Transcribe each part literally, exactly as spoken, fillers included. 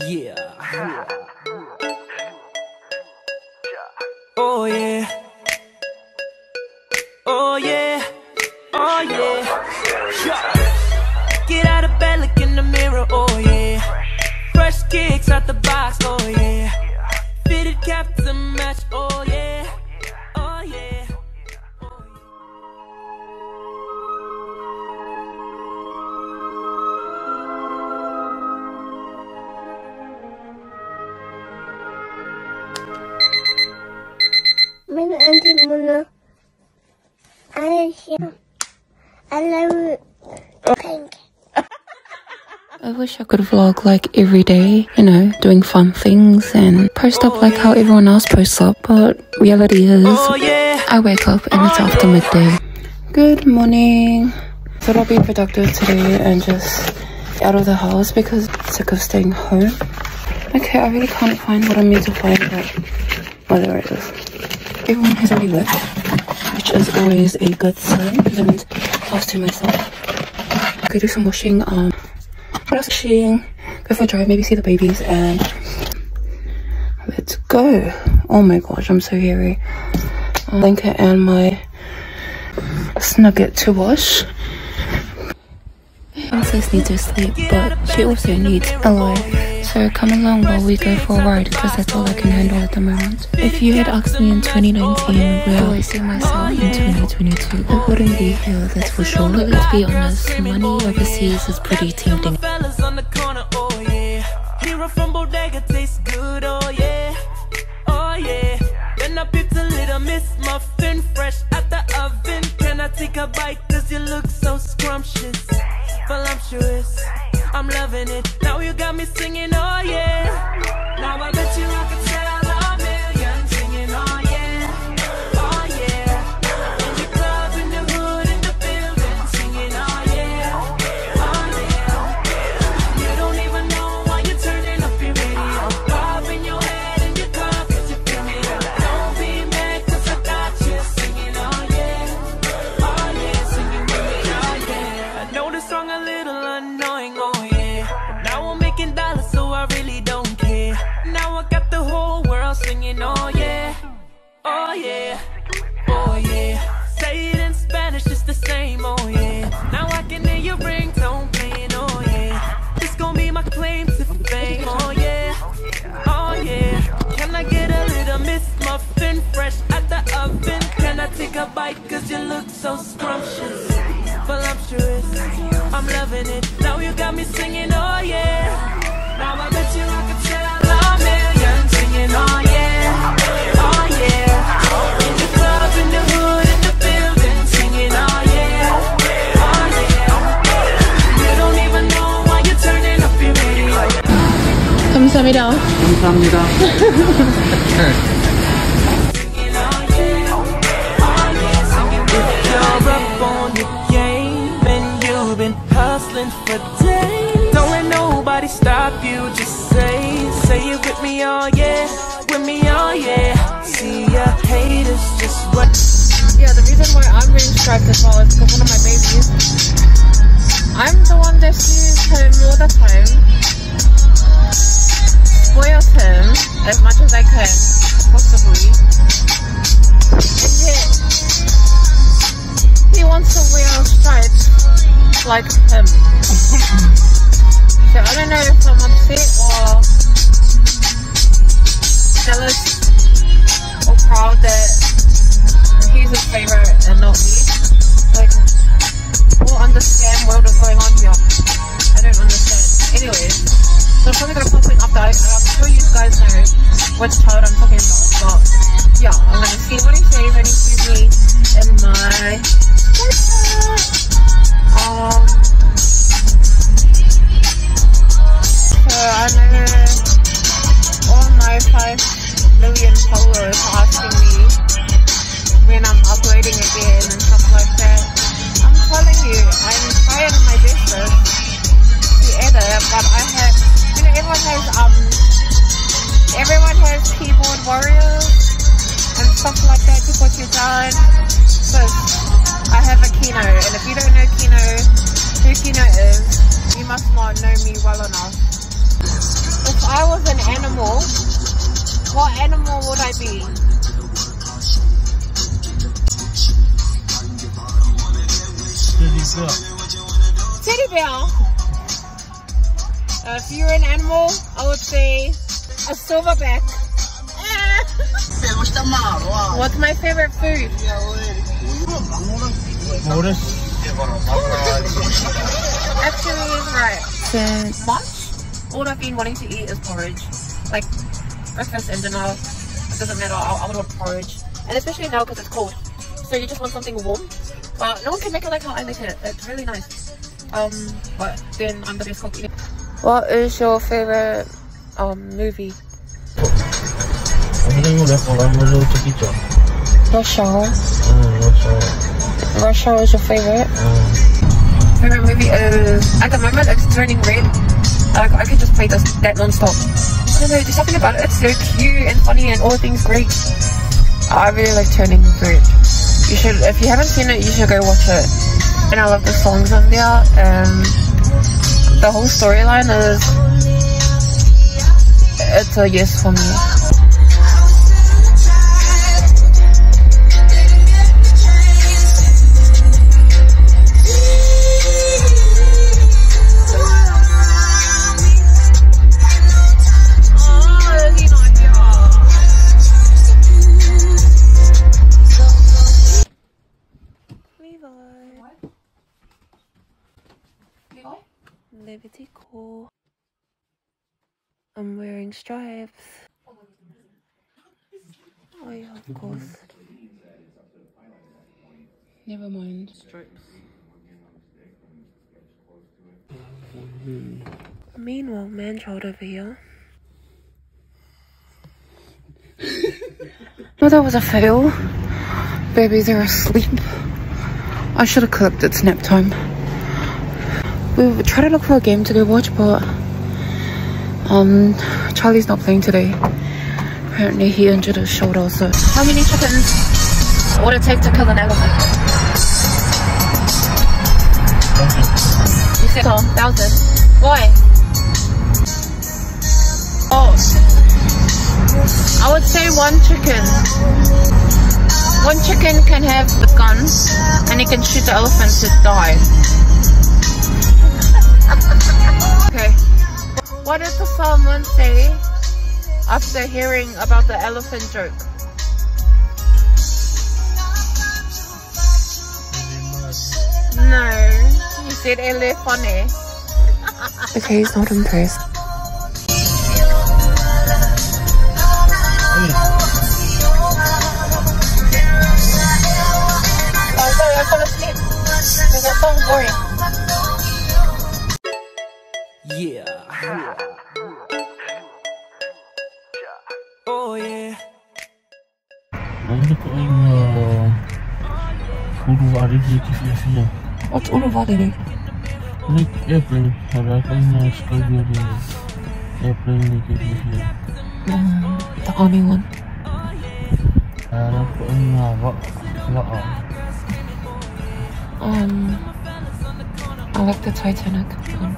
Yeah. Yeah. Oh yeah. Oh yeah. Oh yeah. Get out of bed, look in the mirror. Oh yeah. Fresh kicks out the box. Oh yeah. Fitted cap to match. Oh yeah. Oh yeah. Meine Auntie Mona. I love it. Thank you. I wish I could vlog like every day, you know, doing fun things and post up like how everyone else posts up, but reality is I wake up and it's after midday. Good morning. Thought I'll be productive today and just out of the house because I'm sick of staying home. Okay, I really can't find what I need to find, but oh, there it is. Everyone has already left, which is always a good sign because I meant house to myself. Okay, do some washing, um, what else? Washing, go for a drive, maybe see the babies, and let's go. Oh my gosh, I'm so hairy. Um, blanket and my snugget to wash. Princess needs her sleep, but she also needs a life. So come along while we go for a ride, because that's all I can handle at the moment. If you had asked me in twenty nineteen where do I see myself in twenty twenty-two, I wouldn't be here, that's for sure. But let's be honest, money overseas is pretty tempting. Hero from Bodega tastes good, oh yeah, oh yeah. When I picked a little Miss Muffin fresh out the oven, can I take a bite? Cause you look so scrumptious, voluptuous. I'm loving it. Now you got me singing, oh yeah. Now I bet you I could tell a million singing, oh yeah, oh yeah. In the club, in the hood, in the building, singing, oh yeah, oh yeah. You don't even know why you're turning up your radio. Bobbing your head in your car cause you feel me up. Don't be mad cause I got you singing, oh yeah, oh yeah. Singing with me, oh yeah. I know this song a little annoying, oh dollars, so I really don't care. Now I got the whole world singing, oh yeah, oh yeah, oh yeah. Say it in Spanish, just the same, oh yeah. Now I can hear your ringtone playing, oh yeah. This gon' be my claim to fame, oh yeah, oh yeah. Can I get a little Miss Muffin fresh out the oven? Can I take a bite? Cause you look so scrumptious, voluptuous. I'm loving it. Now you got me singing, oh yeah. Now I bet you I could tell a million singing, oh yeah, oh yeah. In the club, in the hood, in the building, singing, oh yeah, oh yeah. You don't even know why you're turning up your radio. 감사합니다. 감사합니다. Hustling for days, don't let nobody stop you. Just say, say it with me, oh yeah, with me, oh yeah. See ya haters just what. Yeah, the reason why I'm being striped as well is because one of my babies, I'm the one that sees him all the time, spoils him as much as I can, possibly, and yet he wants to wear stripes like him. So I don't know if I'm upset or jealous or proud that he's his favorite and not me. Like, we'll understand what is going on here. I don't understand. Anyways, so I'm probably gonna pop in after. I, I'm sure you guys know which child I'm talking about. But yeah, I'm gonna see what he says and he sees me in my Um, so I know all my five million followers are asking me when I'm uploading again and stuff like that. I'm telling you, I'm trying my best to edit, but I have, you know, everyone has, um, everyone has keyboard warriors and stuff like that to put you down. So I have a Kino, and if you don't know Kino, who Kino is, you must not know me well enough. If I animal, what animal would I be? Teddy bear. Uh, if you're an animal, I would say a silverback. What's my favorite food? Actually, he's right. Since March, all I've been wanting to eat is porridge. Like breakfast and dinner. It doesn't matter. I, I would want porridge, and especially now because it's cold. So you just want something warm. But no one can make it like how I make it. It's really nice. Um, but then I'm the best cook. What is your favorite um movie? Rush Hour. Rush Hour is your favorite? Favorite movie is, at the moment it's Turning Red. Like I could just play this that non-stop. I don't know, there's something about it. It's so cute and funny and all things great. I really like Turning Red. You should, if you haven't seen it, you should go watch it. And I love the songs on there. And the whole storyline is, it's a yes for me. Liberty Core. I'm wearing stripes. Oh yeah, of course. Never mind. Stripes. Meanwhile, man-child over here. No, that was a fail. Babies are asleep. I should have clipped it's nap time. We tried to look for a game to go watch, but um, Charlie's not playing today. Apparently he injured his shoulder, so... How many chickens would it take to kill an elephant? You said a thousand. Why? Oh. I would say one chicken. One chicken can have the gun and he can shoot the elephant to die. Okay. What did the salmon say after hearing about the elephant joke? No, he said ele funny. Okay, he's not impressed. Oh, sorry, I fell asleep. That sounds boring. Yeah. Oh yeah. What's Uluwadi? Like airplane. Harapin Scorpio airplane here. The army one. Harapin Um, I like the Titanic one.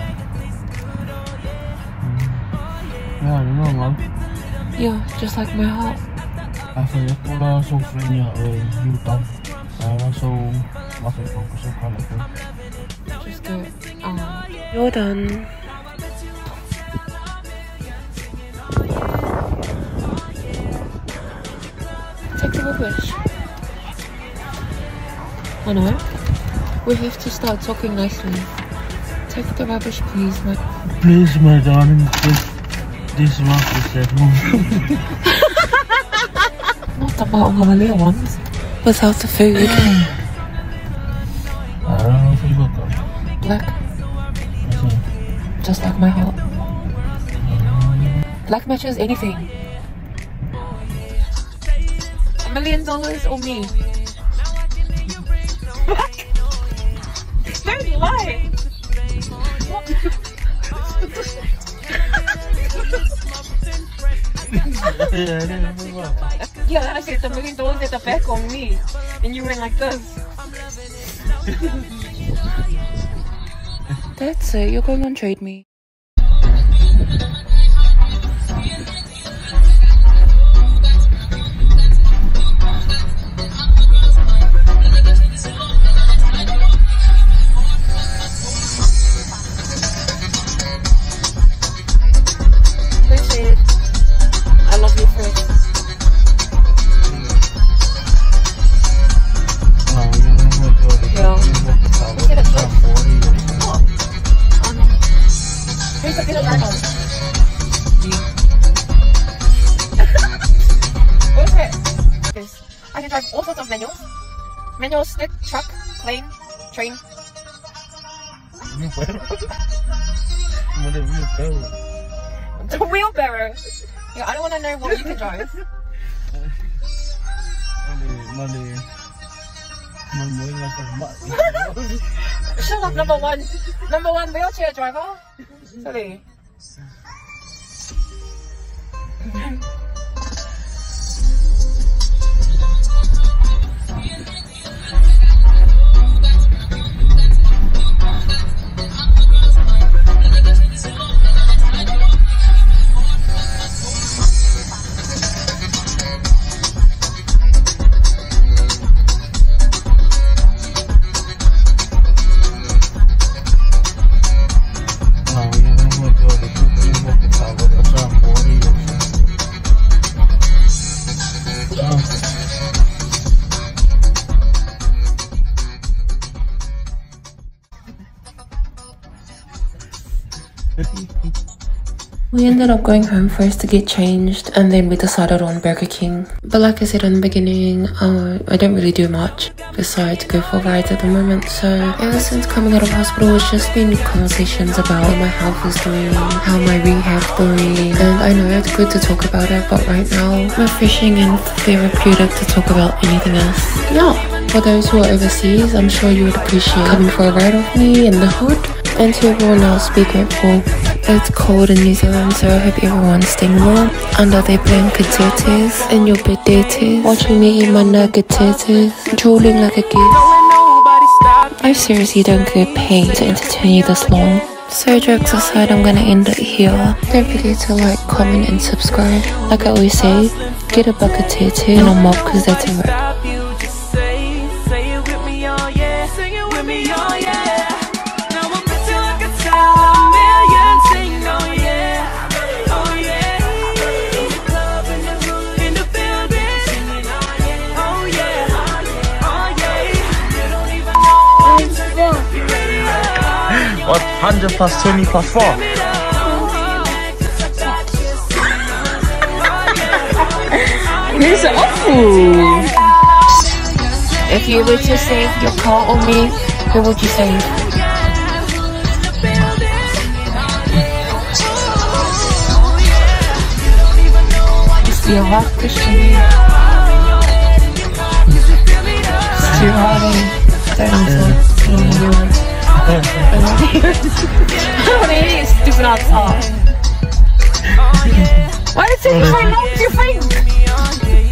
Yeah, you know, man. Yeah, just like my heart. I feel like all our so friendly are Utah. I also must have focused on color. Just good. Um, you're done. Take the rubbish. I know. We have to start talking nicely. Take the rubbish, please, my. Please, my darling. Please. This one is that one. Not the bottom of the little ones. Without the food. I don't know if you got that. Black. Just like my heart. Black matches anything. A million dollars or me? Don't lie! Yeah, I said the million dollars at the back on me. And you went like this. That's it, you're going on Trade Me. Manual, stick, truck, plane, train. The wheelbarrow. Yeah, I don't want to know what you can drive. Shut up, number one. Number one wheelchair driver. Sorry. We ended up going home first to get changed, and then we decided on Burger King. But like I said in the beginning, uh, I don't really do much besides go for rides at the moment. So ever since coming out of hospital, it's just been conversations about how my health is doing, how my rehab's doing. And I know it's good to talk about it, but right now, refreshing and therapeutic to talk about anything else. Yeah, for those who are overseas, I'm sure you would appreciate coming for a ride with me in the hood. And to everyone else, be grateful. It's cold in New Zealand, so I hope everyone's staying warm under their blanketetes, in your bedettes, watching me eat my nuggetetes, drooling like a gift. I seriously don't get paid to entertain you this long. So jokes aside, I'm gonna end it here. Don't forget to like, comment and subscribe. Like I always say, get a bucket tete and a mop, cause that's a wrap. What? one hundred plus twenty plus four? Here's awful. If you were to save your car or me, who would you save? It's too hot, Christian. It's too hot. What are you stupid outside? Why did you say my mouth? You think?